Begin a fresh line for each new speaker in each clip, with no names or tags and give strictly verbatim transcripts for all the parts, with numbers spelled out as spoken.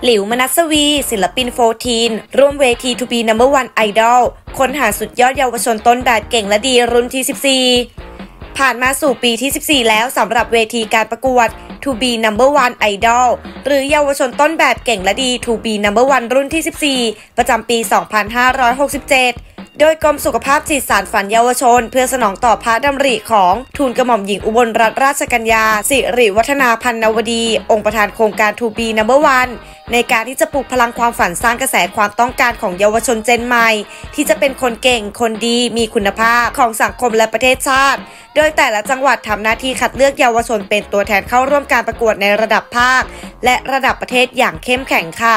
หลิว มนัสวี ศิลปินโฟร์ทีนร่วมเวที To Be นัมเบอร์ วัน Idol ค้นหาสุดยอดเยาวชนต้นแบบเก่งและดีรุ่นที่ สิบสี่ ผ่านมาสู่ปีที่ สิบสี่ แล้วสำหรับเวทีการประกวด To Be นัมเบอร์ วัน Idol หรือเยาวชนต้นแบบเก่งและดี To Be นัมเบอร์ วัน รุ่นที่ สิบสี่ ประจำปี สองพันห้าร้อยหกสิบเจ็ดโดยกรมสุขภาพจิตสานฝันเยาวชนเพื่อสนองต่อพระดำริของทูลกระหม่อมหญิงอุบลรัตนราชกัญญาสิริวัฒนาพันนวดีองค์ประธานโครงการ To Be นัมเบอร์ วัน ในการที่จะปลุกพลังความฝันสร้างกระแสความต้องการของเยาวชนเจนใหม่ที่จะเป็นคนเก่งคนดีมีคุณภาพของสังคมและประเทศชาติโดยแต่ละจังหวัดทำหน้าที่คัดเลือกเยาวชนเป็นตัวแทนเข้าร่วมการประกวดในระดับภาคและระดับประเทศอย่างเข้มแข็งค่ะ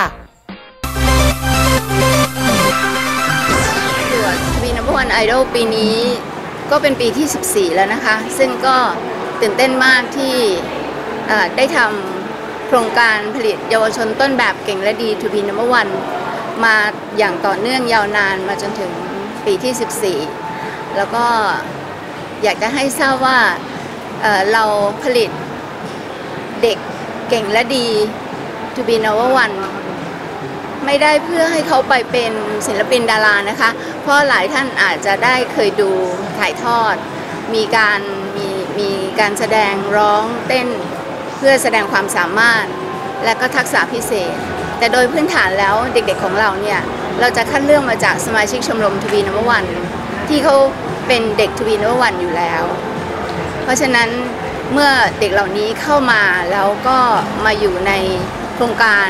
To Be นัมเบอร์ วัน Idol ปีนี้ก็เป็นปีที่ สิบสี่ แล้วนะคะซึ่งก็ตื่นเต้นมากที่ได้ทำโครงการผลิตเยาวชนต้นแบบเก่งและดี To Be นัมเบอร์ วัน มาอย่างต่อเนื่องยาวนานมาจนถึงปีที่ สิบสี่ แล้วก็อยากจะให้ทราบว่าเอ่อเราผลิตเด็กเก่งและดี To Be นัมเบอร์ วัน ไม่ได้เพื่อให้เขาไปเป็นศิลปินดารานะคะเพราะหลายท่านอาจจะได้เคยดูถ่ายทอดมีการมีมีการแสดงร้องเต้นเพื่อแสดงความสามารถและก็ทักษะพิเศษแต่โดยพื้นฐานแล้วเด็กๆของเราเนี่ยเราจะคัดเลือกมาจากสมาชิกชมรม To Be นัมเบอร์ วัน ที่เขาเป็นเด็ก To Be นัมเบอร์ วัน อยู่แล้วเพราะฉะนั้นเมื่อเด็กเหล่านี้เข้ามาแล้วก็มาอยู่ในโครงการ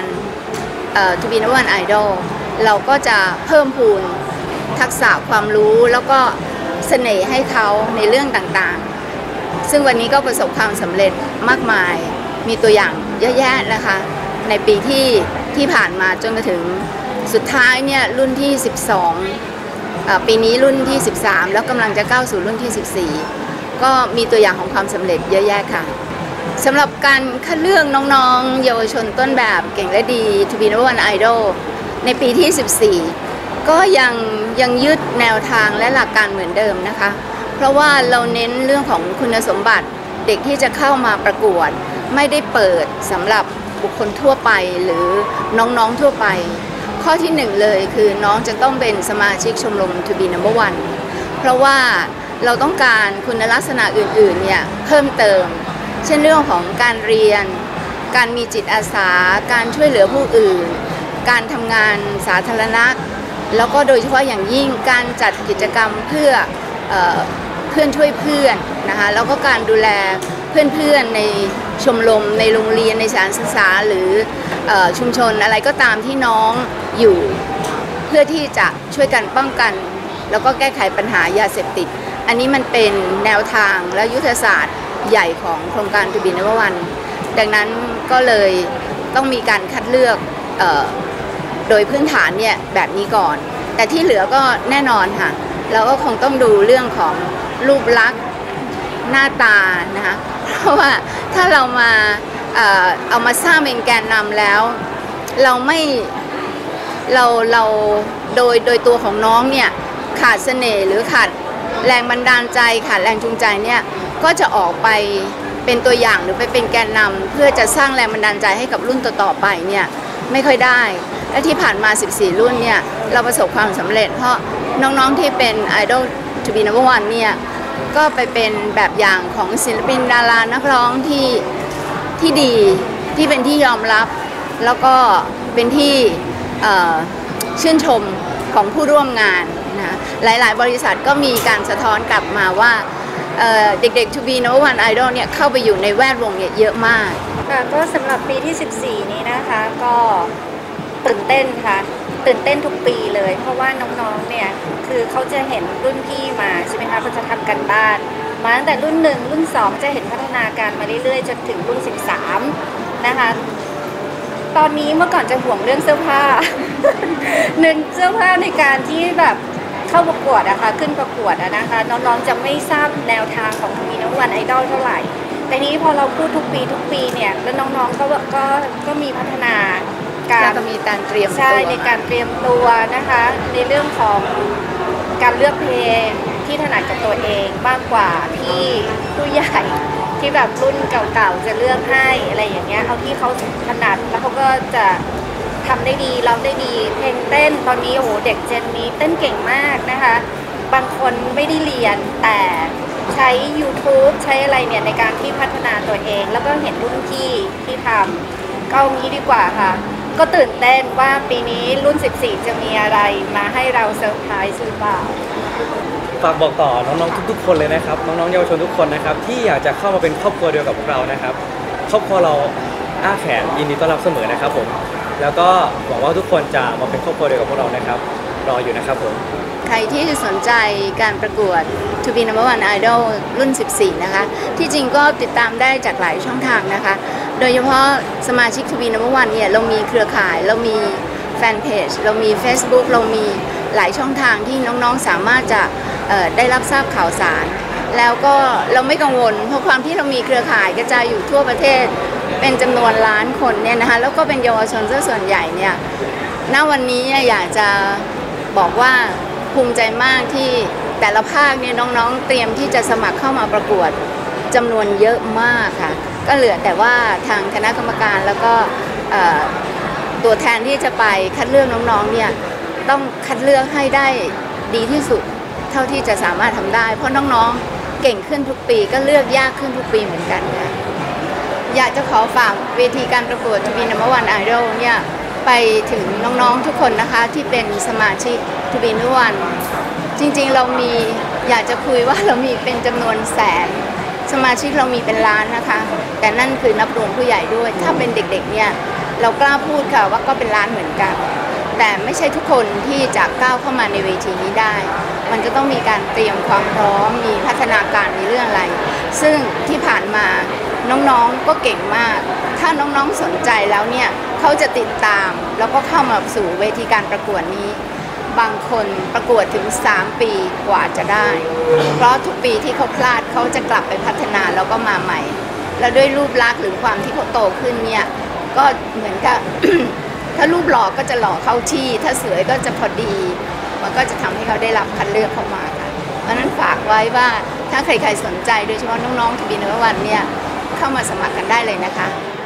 To Be นัมเบอร์ วัน Idol เราก็จะเพิ่มพูนทักษะความรู้แล้วก็เสน่ห์ให้เขาในเรื่องต่างๆซึ่งวันนี้ก็ประสบความสำเร็จมากมายมีตัวอย่างเยอะแยะนะคะในปีที่ที่ผ่านมาจนถึงสุดท้ายเนี่ยรุ่นที่ สิบสองอ่าปีนี้รุ่นที่ สิบสามแล้วกำลังจะก้าวสู่รุ่นที่ สิบสี่ก็มีตัวอย่างของความสำเร็จเยอะแยะค่ะสำหรับการคัดเลือกน้องๆเยาวชนต้นแบบเก่งและดี To Be นัมเบอร์ วัน Idol ในปีที่ สิบสี่ ก็ยังยังยึดแนวทางและหลักการเหมือนเดิมนะคะเพราะว่าเราเน้นเรื่องของคุณสมบัติเด็กที่จะเข้ามาประกวดไม่ได้เปิดสำหรับบุคคลทั่วไปหรือน้องๆทั่วไปข้อที่หนึ่งเลยคือน้องจะต้องเป็นสมาชิกชมรม To Be นัมเบอร์ วัน เพราะว่าเราต้องการคุณลักษณะอื่นๆเนี่ยเพิ่มเติมเช่นเรื่องของการเรียนการมีจิตอาสาการช่วยเหลือผู้อื่นการทำงานสาธารณะแล้วก็โดยเฉพาะอย่างยิ่งการจัดกิจกรรมเพื่อเอ่อเพื่อนช่วยเพื่อนนะคะแล้วก็การดูแลเพื่อนๆในชมรมในโรงเรียนในสถานศึกษาหรือเอ่อชุมชนอะไรก็ตามที่น้องอยู่เพื่อที่จะช่วยกันป้องกันแล้วก็แก้ไขปัญหายาเสพติดอันนี้มันเป็นแนวทางและยุทธศาสตร์ใหญ่ของโครงการ To Be นัมเบอร์ วัน ดังนั้นก็เลยต้องมีการคัดเลือกเอ่อโดยพื้นฐานเนี่ยแบบนี้ก่อนแต่ที่เหลือก็แน่นอนค่ะเราก็คงต้องดูเรื่องของรูปลักษณ์หน้าตานะคะเพราะว่าถ้าเรามาเอ่อเอามาสร้างเป็นแกนนำแล้วเราไม่เราเราโดยโดยตัวของน้องเนี่ยขาดเสน่ห์หรือขาดแรงบันดาลใจขาดแรงจูงใจเนี่ยก็จะออกไปเป็นตัวอย่างหรือไปเป็นแกนนำเพื่อจะสร้างแรงบันดาลใจให้กับรุ่นต่อๆไปเนี่ยไม่ค่อยได้และที่ผ่านมา สิบสี่ รุ่นเนี่ยเราประสบความสำเร็จเพราะน้องๆที่เป็น Idol To Be นัมเบอร์ วัน เนี่ยก็ไปเป็นแบบอย่างของศิลปินดารานักร้องที่ที่ดีที่เป็นที่ยอมรับแล้วก็เป็นที่ชื่นชมของผู้ร่วมงานนะหลายๆบริษัทก็มีการสะท้อนกลับมาว่าเด็กๆ To Be นัมเบอร์ วัน Idol เนี่ยเข้าไปอยู่ในแวดวงเนี่ยเยอะมาก
ค่ะก็สำหรับปีที่ สิบสี่ นี้นะคะก็ตื่นเต้นค่ะตื่นเต้นทุกปีเลยเพราะว่าน้องๆเนี่ยคือเขาจะเห็นรุ่นพี่มาใช่ไหมคะเขาจะทำกันบ้านมาตั้งแต่รุ่นหนึ่งรุ่นสองจะเห็นพัฒนาการมาเรื่อยๆจนถึงรุ่นสิบสามนะคะตอนนี้เมื่อก่อนจะห่วงเรื่องเสื้อผ้า หนึ่งเสื้อผ้าในการที่แบบเข้าประกวดอะค่ะขึ้นประกวดอะนะคะน้องๆจะไม่ทราบแนวทางของTo Be นัมเบอร์ วัน Idol เท่าไหร่แต่นี้พอเราพูดทุกปีทุกปีเนี่ยแล้วน้องๆก็ก็ก็มีพัฒนาการ
มีการเตรียม
ใช่ในการเตรียมตัวนะคะในเรื่องของการเลือกเพลงที่ถนัดกับตัวเองมากกว่าที่ผู้ใหญ่ที่แบบรุ่นเก่าๆจะเลือกให้อะไรอย่างเงี้ยเอาที่เขาถนัดแล้วเขาก็จะทำได้ดีร้องได้ดีเพลงเต้นตอนนี้โอ้โหเด็กเจนนี้เต้นเก่งมากนะคะบางคนไม่ได้เรียนแต่ใช้ YouTube ใช้อะไรเนี่ยในการที่พัฒนาตัวเองแล้วก็เห็นรุ่นพี่ที่ทำก็งี้ดีกว่าค่ะก็ตื่นเต้นว่าปีนี้รุ่นสิบสี่จะมีอะไรมาให้เราเซอร์ไพรส์หรือเปล่า
ฝากบอกต่อน้องๆทุกๆคนเลยนะครับน้องๆเยาวชนทุกคนนะครับที่อยากจะเข้ามาเป็นครอบครัวเดียวกับพวกเรานะครับครอบครัวเราอ้าแขนยินดีต้อนรับเสมอนะครับผมแล้วก็หวังว่าทุกคนจะมาเป็นครอบครัวเดียวกับพวกเรานะครับรออยู่นะครับผม
ใครที่สนใจการประกวด To Be Number One Idol รุ่นสิบสี่นะคะที่จริงก็ติดตามได้จากหลายช่องทางนะคะโดยเฉพาะสมาชิก To Be Number One เนี่ยเรามีเครือข่ายเรามีแฟนเพจเรามี Facebook เรามีหลายช่องทางที่น้องๆสามารถจะได้รับทราบข่าวสารแล้วก็เราไม่กังวลเพราะความที่เรามีเครือข่ายกระจายอยู่ทั่วประเทศเป็นจำนวนล้านคนเนี่ยนะคะแล้วก็เป็นเยาวชนซะส่วนใหญ่เนี่ยณวันนี้อยากจะบอกว่าภูมิใจมากที่แต่ละภาคเนี่ยน้องๆเตรียมที่จะสมัครเข้ามาประกวดจำนวนเยอะมากค่ะก็เหลือแต่ว่าทางคณะกรรมการแล้วก็ตัวแทนที่จะไปคัดเลือกน้องๆเนี่ยต้องคัดเลือกให้ได้ดีที่สุดเท่าที่จะสามารถทำได้เพราะน้องๆเก่งขึ้นทุกปีก็เลือกยากขึ้นทุกปีเหมือนกันค่ะอยากจะขอฝากเวทีการประกวด To Be Number One Idol เนี่ยไปถึงน้องๆทุกคนนะคะที่เป็นสมาชิก To Be Number One จริงๆเรามีอยากจะคุยว่าเรามีเป็นจำนวนแสนสมาชิกเรามีเป็นล้านนะคะแต่นั่นคือนับรวมผู้ใหญ่ด้วยถ้าเป็นเด็กๆเนี่ยเรากล้าพูดค่ะว่าก็เป็นล้านเหมือนกันแต่ไม่ใช่ทุกคนที่จะก้าวเข้ามาในเวทีนี้ได้มันก็ต้องมีการเตรียมความพร้อมมีพัฒนาการในเรื่องอะไรซึ่งที่ผ่านมาน้องๆก็เก่งมากถ้าน้องๆสนใจแล้วเนี่ยเขาจะติดตามแล้วก็เข้ามาสู่เวทีการประกวดนี้บางคนประกวดถึงสามปีกว่าจะได้เพราะทุกปีที่เขาพลาดเขาจะกลับไปพัฒนาแล้วก็มาใหม่แล้วด้วยรูปลักษณ์หรือความที่เขาโตขึ้นเนี่ยก็เหมือนกับ ถ้ารูปหล่อก็จะหล่อเข้าที่ถ้าสวยก็จะพอดีมันก็จะทำให้เขาได้รับคัดเลือกเข้ามาค่ะเพราะนั้นฝากไว้ว่าถ้าใครๆสนใจโดยเฉพาะน้องๆ To Be Number Oneเนี่ยเข้ามาสมัครกันได้เลยนะคะ